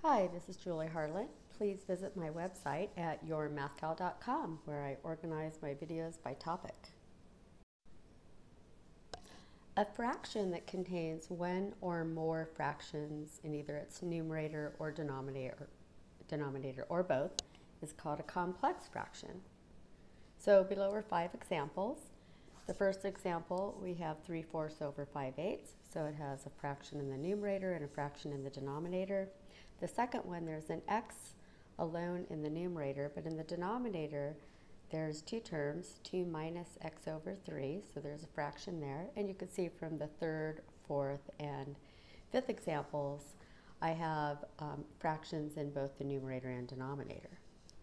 Hi, this is Julie Harland. Please visit my website at yourmathcal.com where I organize my videos by topic. A fraction that contains one or more fractions in either its numerator or denominator or both is called a complex fraction. So below are 5 examples. The first example, we have 3/4 over 5/8, so it has a fraction in the numerator and a fraction in the denominator. The second one, there's an x alone in the numerator, but in the denominator, there's two terms, 2 minus x over 3, so there's a fraction there. And you can see from the third, fourth, and fifth examples, I have fractions in both the numerator and denominator.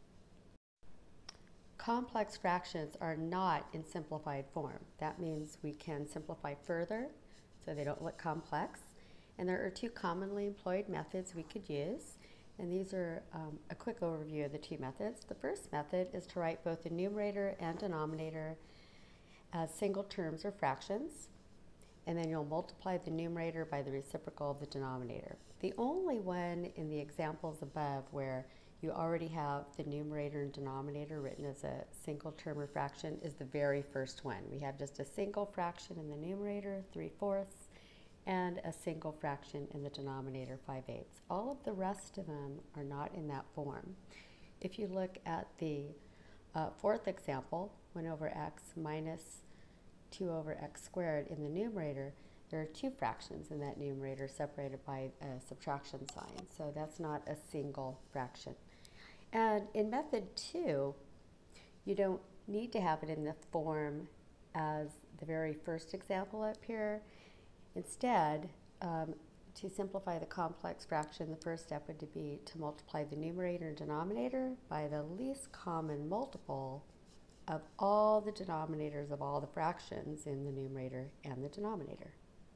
Complex fractions are not in simplified form. That means we can simplify further so they don't look complex. And there are two commonly employed methods we could use. And these are a quick overview of the two methods. The first method is to write both the numerator and denominator as single terms or fractions. And then you'll multiply the numerator by the reciprocal of the denominator. The only one in the examples above where you already have the numerator and denominator written as a single term or fraction is the very first one. We have just a single fraction in the numerator, 3/4, and a single fraction in the denominator, 5/8. All of the rest of them are not in that form. If you look at the fourth example, 1 over x minus 2 over x squared in the numerator, there are two fractions in that numerator separated by a subtraction sign, so that's not a single fraction. And in method 2, you don't need to have it in the form as the very first example up here. Instead, to simplify the complex fraction, the first step would be to multiply the numerator and denominator by the least common multiple of all the denominators of all the fractions in the numerator and the denominator.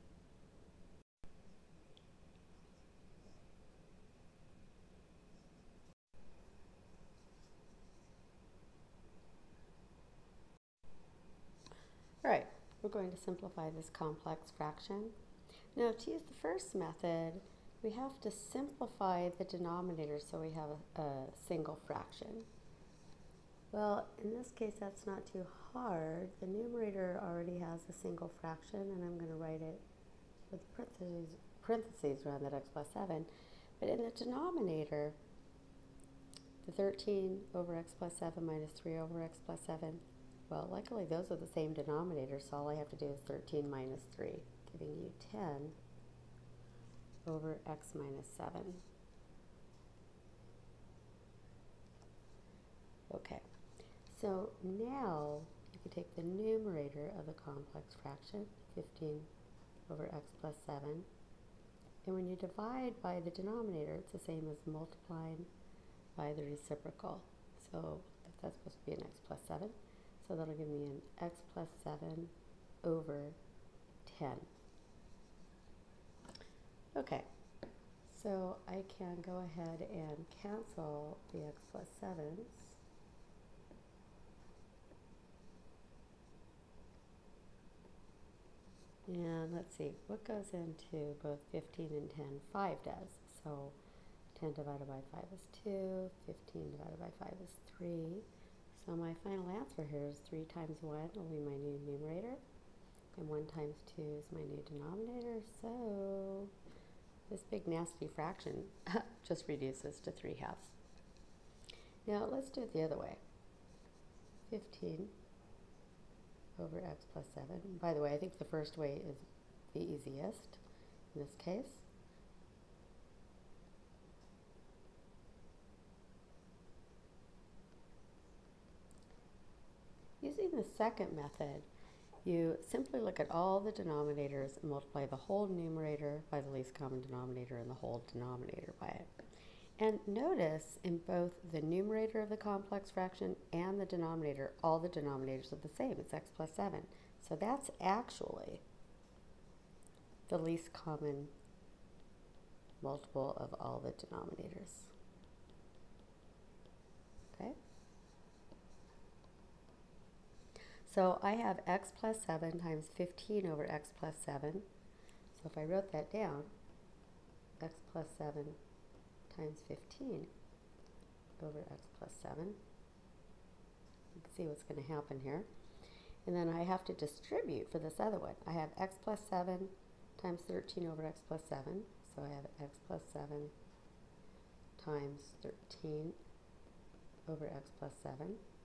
All right, we're going to simplify this complex fraction. Now, to use the first method, we have to simplify the denominator so we have a single fraction. Well, in this case, that's not too hard. The numerator already has a single fraction, and I'm going to write it with parentheses around that x plus 7. But in the denominator, the 13 over x plus 7 minus 3 over x plus 7, well, luckily those are the same denominator, so all I have to do is 13 minus 3, giving you 10 over x minus 7. Okay, so now you can take the numerator of the complex fraction, 15 over x plus 7, and when you divide by the denominator, it's the same as multiplying by the reciprocal. So that's supposed to be an x plus 7. So that'll give me an x plus 7 over 10. Okay, so I can go ahead and cancel the x plus 7s. And let's see, what goes into both 15 and 10? 5 does. So 10 divided by 5 is 2, 15 divided by 5 is 3. So my final answer here is 3 times 1 will be my new numerator, and 1 times 2 is my new denominator. So this big nasty fraction just reduces to 3/2. Now let's do it the other way. 15 over x plus 7. By the way, I think the first way is the easiest in this case. Using the second method, you simply look at all the denominators and multiply the whole numerator by the least common denominator and the whole denominator by it. And notice in both the numerator of the complex fraction and the denominator, all the denominators are the same. It's x plus 7. So that's actually the least common multiple of all the denominators. Okay? So I have x plus 7 times 15 over x plus 7. So if I wrote that down, x plus 7 times 15 over x plus 7. You can see what's going to happen here. And then I have to distribute for this other one. I have x plus 7 times 13 over x plus 7. So I have x plus 7 times 13 over x plus 7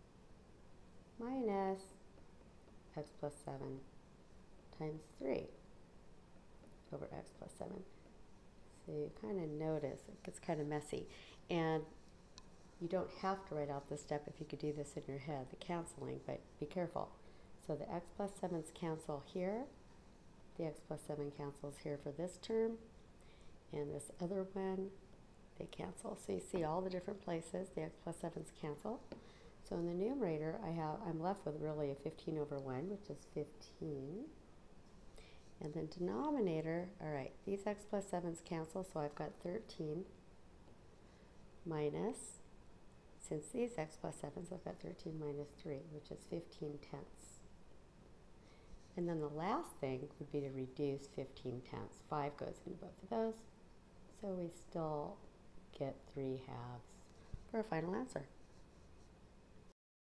minus x plus 7 times 3 over x plus 7. So you kind of notice it gets kind of messy. And you don't have to write out this step if you could do this in your head, the canceling, but be careful. So the x plus 7's cancel here. The x plus 7 cancels here for this term. And this other one, they cancel. So you see all the different places the x plus 7's cancel. So in the numerator, I'm left with really a 15 over 1, which is 15. And then denominator, all right, these x plus 7's cancel, so I've got 13 minus, since these x plus 7's, I've got 13 minus 3, which is 15 tenths. And then the last thing would be to reduce 15 tenths. 5 goes into both of those, so we still get 3 halves for a final answer.